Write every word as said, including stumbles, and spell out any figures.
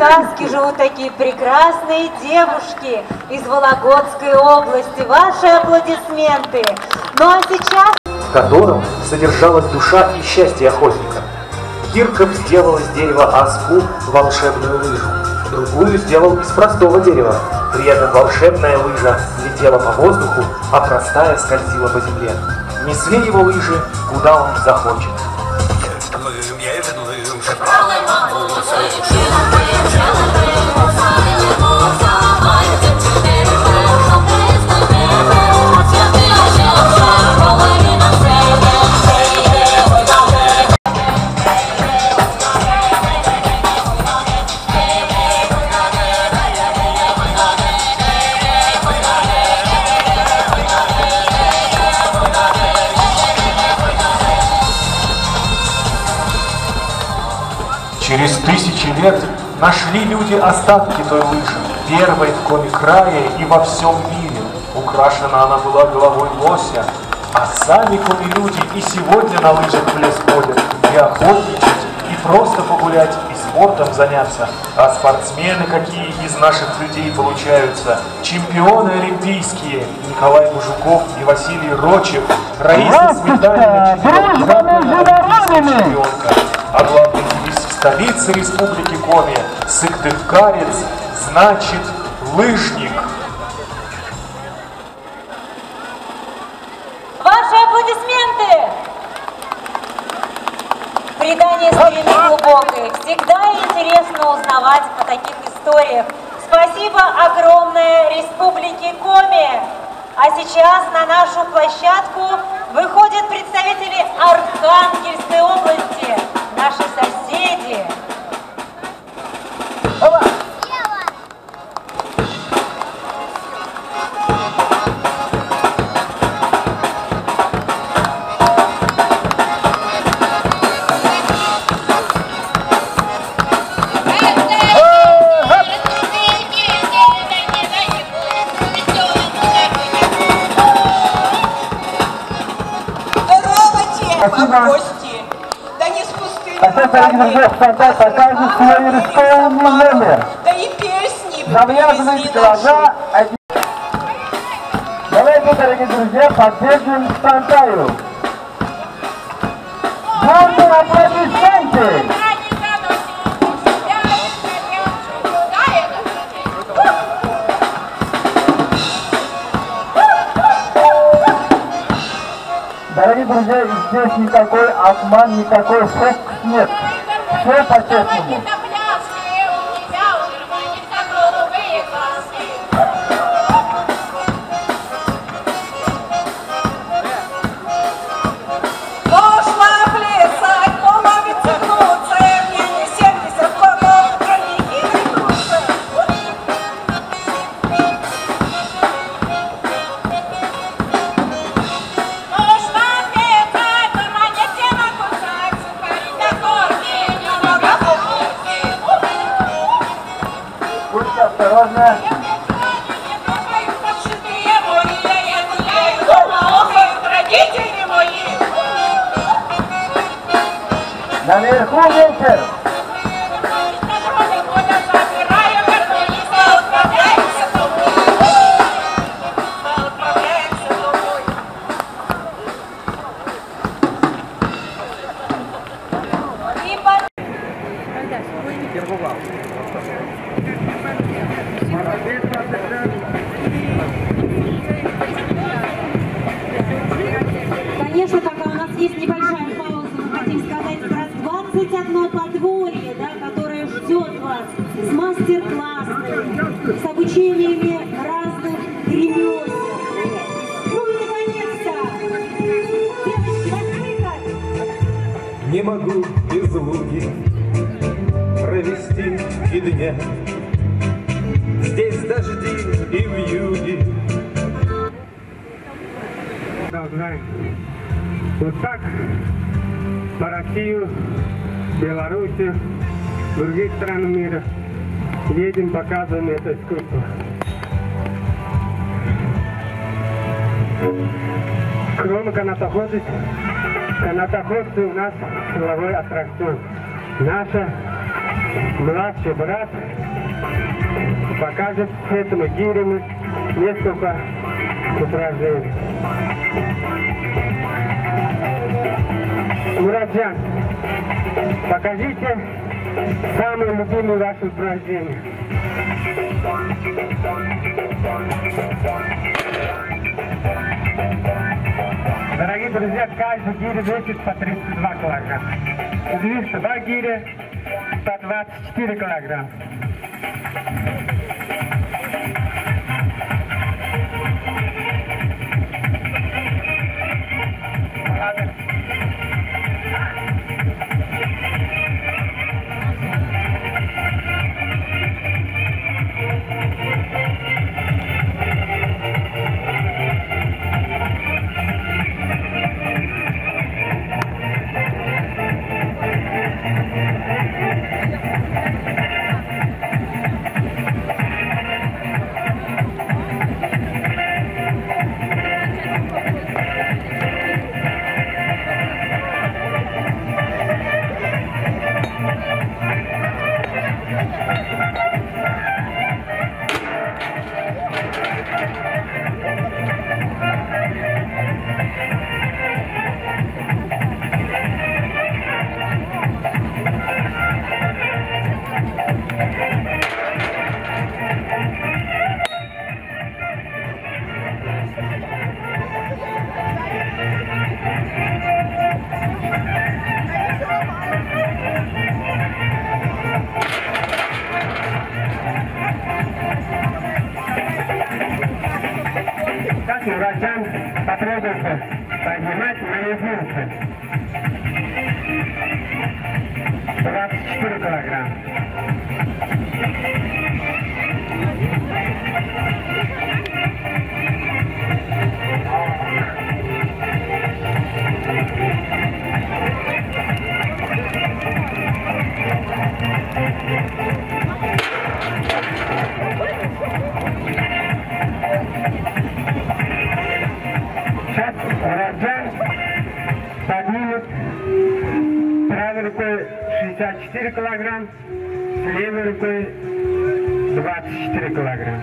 сказке живут такие прекрасные девушки из Вологодской области. Ваши аплодисменты. Ну а сейчас... В котором содержалась душа и счастье охотника. Кирков сделал из дерева аску волшебную лыжу, другую сделал из простого дерева. При этом волшебная лыжа летела по воздуху, а простая скользила по земле. Несли его лыжи, куда он захочет. Через тысячи лет нашли люди останки той лыжи, первой в коми-крае и во всем мире. Украшена она была головой лося, а сами коми-люди и сегодня на лыжах в лес ходят, и охотничать, и просто погулять, и спортом заняться. А спортсмены какие из наших людей получаются, чемпионы олимпийские, Николай Бужуков и Василий Рочев, Раиса Сметанина, чемпионка, а главный из столицы Республики Коми, Сыктывкарец, значит лыжник. Ваши аплодисменты! Предание старины глубокой. Всегда интересно узнавать о таких историях. Спасибо огромное Республике Коми. А сейчас на нашу площадку выходят представители Архангельской области, наши соседи. А гости, да не с пустыми руками, покажут свой рискованный номер. Да и песни Завязывайте глаза. Давайте, дорогие друзья, поддержим Сантаю. Громкие аплодисменты. Дорогие друзья, здесь никакой обман, никакой фокус нет. Все по-честному. Осторожно. Наверху ветер. Конечно, пока у нас есть небольшая пауза, мы хотим сказать про двадцать одно подворье, да, которое ждет вас с мастер-классами, с обучениями разных ремесел. Ну и наконец-то! Не могу без луги провести и дня. Здесь дожди и вьюги. Вот так по Россию, Белоруссию, других стран мира едем, показываем это искусство. Кроме канатоходцев, канатоходцы у нас силовой аттракцион. Наша младший брат покажет этому гирему несколько упражнений. Муратжан, покажите самое любимое ваше упражнение. Дорогие друзья, каждый гири весит по тридцать два килограмма. Здесь два гири по двадцать четыре килограмма. Сейчас Муратжан потребуется поднимать наизусть двадцать четыре килограмма. Сейчас Муратжан поднимет правой рукой шестьдесят четыре килограмм, с левой рукой двадцать четыре килограмма.